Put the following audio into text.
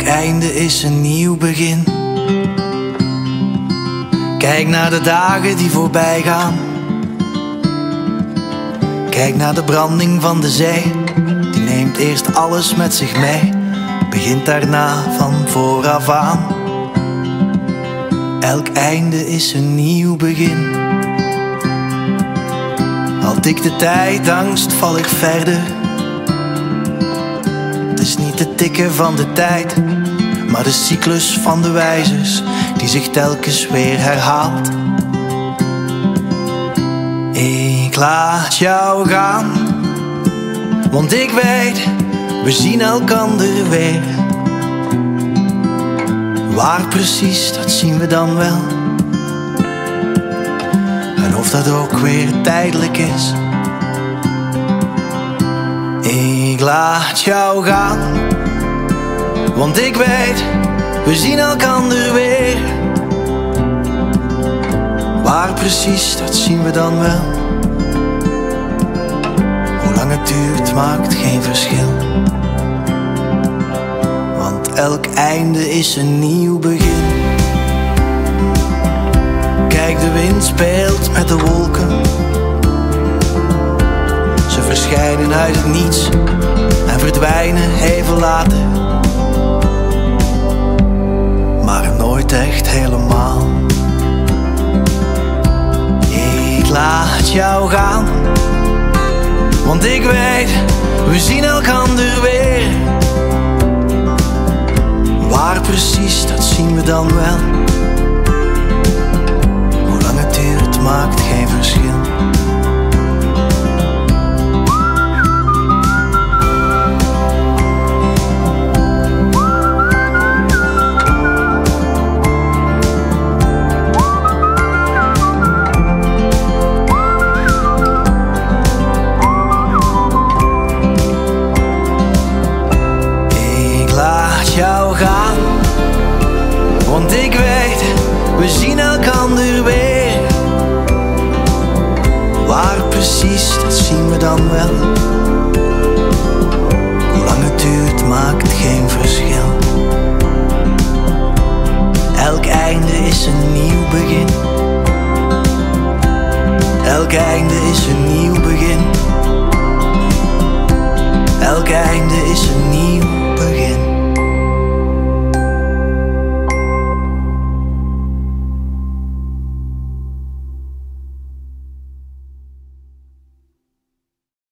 Elk einde is een nieuw begin. Kijk naar de dagen die voorbij gaan. Kijk naar de branding van de zee. Die neemt eerst alles met zich mee, begint daarna van vooraf aan. Elk einde is een nieuw begin. Al tikt de tijd angst, val ik verder. Het is niet het tikken van de tijd, maar de cyclus van de wijzers die zich telkens weer herhaalt. Ik laat jou gaan, want ik weet, we zien elkander weer. Waar precies, dat zien we dan wel. En of dat ook weer tijdelijk is. Ik laat jou gaan, want ik weet, we zien elkander weer. Waar precies, dat zien we dan wel. Hoe lang het duurt, maakt geen verschil. Want elk einde is een nieuw begin. Kijk, de wind speelt met de wolken. Ze verschijnen uit het niets en verdwijnen even later. Maar nooit echt helemaal. Ik laat jou gaan, want ik weet, we zien elkander weer. Waar precies, dat zien we dan wel. Hoe lang het duurt, maakt geen verschil. Jou gaan, want ik weet, we zien elkander weer. Waar precies, dat zien we dan wel. Hoe lang het duurt, maakt geen verschil. Elk einde is een nieuw begin. Elk einde is een nieuw